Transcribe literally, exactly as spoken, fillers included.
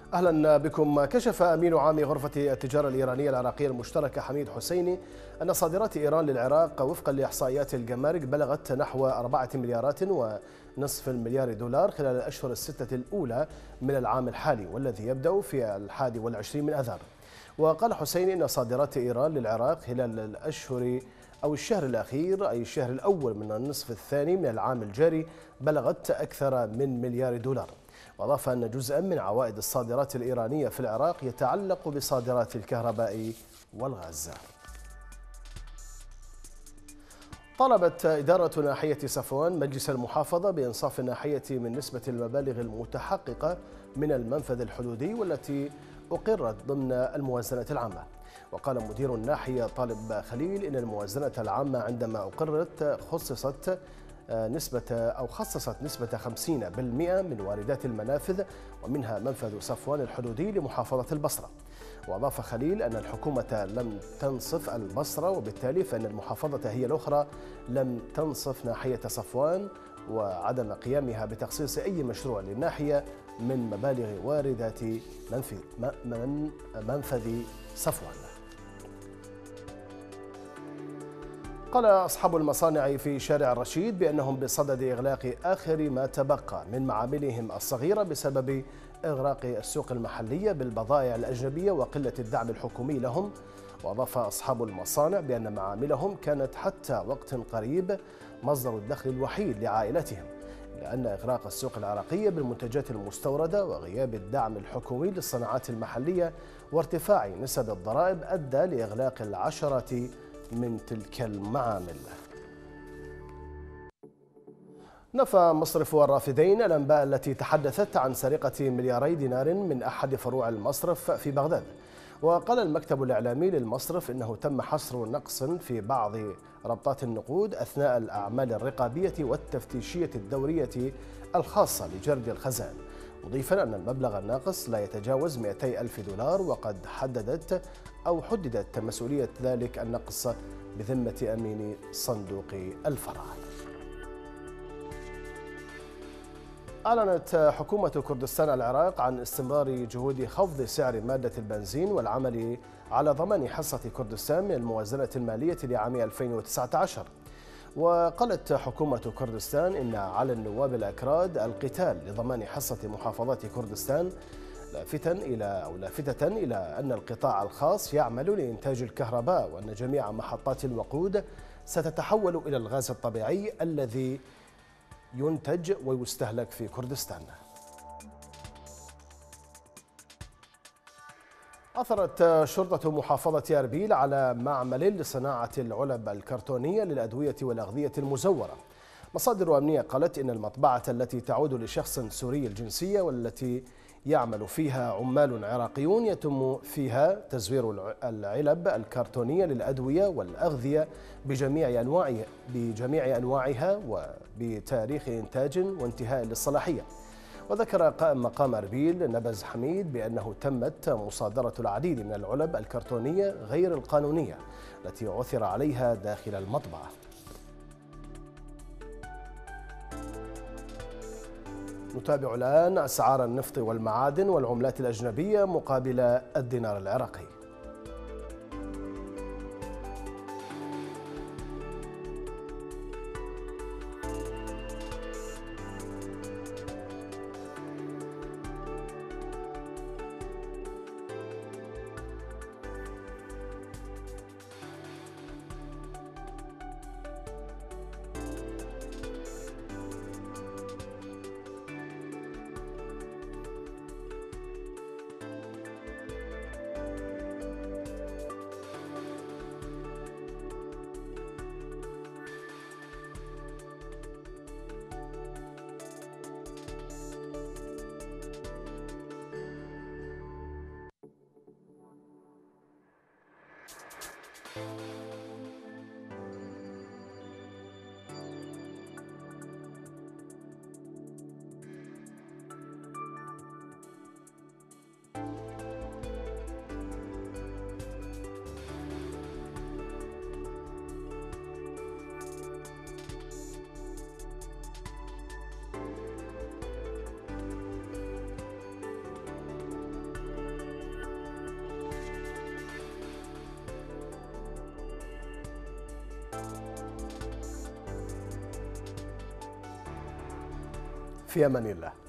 أهلا بكم. كشف أمين عام غرفة التجارة الإيرانية العراقية المشتركة حميد حسيني أن صادرات إيران للعراق وفقا لإحصائيات الجمارك بلغت نحو أربعة مليارات ونصف المليار دولار خلال الأشهر الستة الأولى من العام الحالي، والذي يبدأ في الحادي والعشرين من أذار. وقال حسيني أن صادرات إيران للعراق خلال الأشهر أو الشهر الأخير، أي الشهر الأول من النصف الثاني من العام الجاري، بلغت أكثر من مليار دولار. وأضاف أن جزءا من عوائد الصادرات الإيرانية في العراق يتعلق بصادرات الكهرباء والغاز. طالبت إدارة ناحية صفوان مجلس المحافظة بإنصاف الناحية من نسبة المبالغ المتحققة من المنفذ الحدودي والتي أقرت ضمن الموازنة العامة. وقال مدير الناحية طالب خليل إن الموازنة العامة عندما أقرت خصصت نسبة أو خصصت نسبة خمسين بالمئة من واردات المنافذ، ومنها منفذ صفوان الحدودي لمحافظة البصرة. وأضاف خليل أن الحكومة لم تنصف البصرة، وبالتالي فإن المحافظة هي الأخرى لم تنصف ناحية صفوان، وعدم قيامها بتخصيص أي مشروع للناحية من مبالغ واردات منفذ منفذ صفوان. قال أصحاب المصانع في شارع الرشيد بأنهم بصدد إغلاق آخر ما تبقى من معاملهم الصغيرة بسبب إغراق السوق المحلية بالبضائع الأجنبية وقلة الدعم الحكومي لهم. وأضاف أصحاب المصانع بأن معاملهم كانت حتى وقت قريب مصدر الدخل الوحيد لعائلتهم، إلا أن إغراق السوق العراقية بالمنتجات المستوردة وغياب الدعم الحكومي للصناعات المحلية وارتفاع نسب الضرائب أدى لإغلاق العشرة من تلك المعامل. نفى مصرف الرافدين الأنباء التي تحدثت عن سرقة ملياري دينار من أحد فروع المصرف في بغداد. وقال المكتب الإعلامي للمصرف إنه تم حصر نقص في بعض ربطات النقود أثناء الأعمال الرقابية والتفتيشية الدورية الخاصة لجرد الخزائن، مضيفا أن المبلغ الناقص لا يتجاوز مئتي ألف دولار، وقد حددت أو حددت مسؤولية ذلك النقص بذمة أمين صندوق الفرع. أعلنت حكومة كردستان العراق عن استمرار جهود خفض سعر مادة البنزين والعمل على ضمان حصة كردستان من الموازنة المالية لعام ألفين وتسعة عشر. وقالت حكومة كردستان إن على النواب الأكراد القتال لضمان حصة محافظات كردستان، لافتا إلى أو لافتة إلى أن القطاع الخاص يعمل لإنتاج الكهرباء، وأن جميع محطات الوقود ستتحول إلى الغاز الطبيعي الذي ينتج ويستهلك في كردستان. أثرت شرطة محافظة أربيل على معمل لصناعة العلب الكرتونية للأدوية والأغذية المزورة. مصادر أمنية قالت إن المطبعة التي تعود لشخص سوري الجنسية والتي يعمل فيها عمال عراقيون يتم فيها تزوير العلب الكرتونية للأدوية والأغذية بجميع أنواعها بجميع أنواعها وبتاريخ إنتاج وانتهاء للصلاحية. وذكر قائم مقام أربيل نبز حميد بأنه تمت مصادرة العديد من العلب الكرتونية غير القانونية التي عثر عليها داخل المطبعة. نتابع الآن أسعار النفط والمعادن والعملات الأجنبية مقابل الدينار العراقي. في أمان الله.